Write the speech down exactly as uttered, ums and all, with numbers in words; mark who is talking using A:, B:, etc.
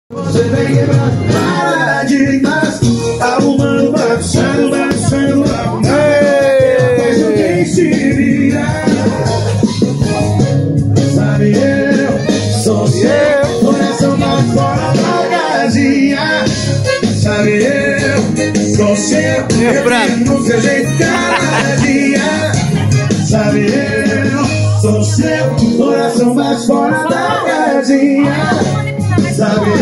A: Você vem quebrando paradigmas, arrumando, bagunçando, bagunçando, arrumando. Mas alguém se vira. Sabe eu, sou seu, coração pra fora da casinha. Sabe eu, sou seu, eu no seu jeito cada dia. Sabe eu, sou seu, coração pra fora da casinha. Sabe